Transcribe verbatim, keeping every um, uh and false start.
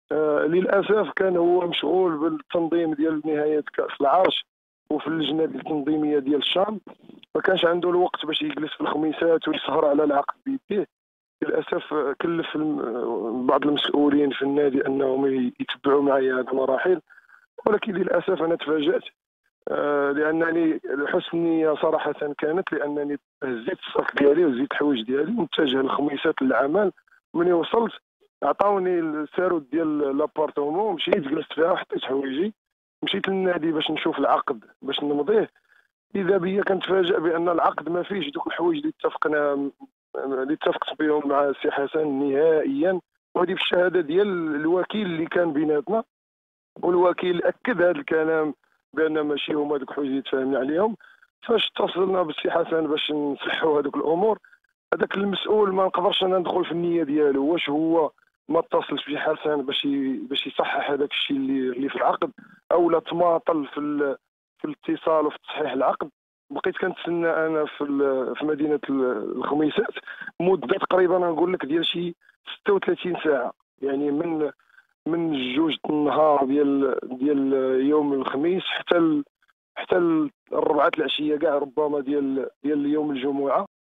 آه للاسف كان هو مشغول بالتنظيم ديال نهايه كاس العرش وفي اللجنه التنظيميه ديال الشام. ما كانش عنده الوقت باش يجلس في الخميسات ويسهر على العقد بيديه. للاسف آه، كلف الم- آه، بعض المسؤولين في النادي انهم ي- يتبعوا معي هذه المراحل، ولكن للاسف انا تفاجات. آه، لانني حسن النيه صراحه كانت لانني هزيت الصك ديالي وزيت الحوايج ديالي متجه للخميسات للعمل. ملي وصلت عطاوني الساروت ديال لابارتومون، مشيت جلست فيها وحطيت حوايجي، مشيت للنادي باش نشوف العقد باش نمضيه. اذا بيا كنتفاجأ بان العقد ما فيهش دوك الحوايج اللي اتفقنا اللي اتفقت بهم مع السي حسن نهائيا. وهذه في الشهاده ديال الوكيل اللي كان بيناتنا، والوكيل اكد هذا الكلام بان ماشي هما دوك الحوايج اللي تفاهمنا عليهم. فاش اتصلنا بالسي حسن باش نصحوا هذوك الامور، هذاك المسؤول ما نقدرش انا ندخل في النيه ديالو، واش هو ما اتصلش بشي حسن باش ي... باش يصحح هذاك الشيء اللي اللي في العقد، او لا تماطل في ال... في الاتصال وفي تصحيح العقد. بقيت كنتسنى انا في ال... في مدينه ال- الخميسات مده تقريبا نقول لك ديال شي ستة وثلاثين ساعه، يعني من من جوج النهار ديال ديال يوم الخميس حتى ال... حتى ال- الربعة العشيه كاع ربما ديال ديال يوم الجمعه.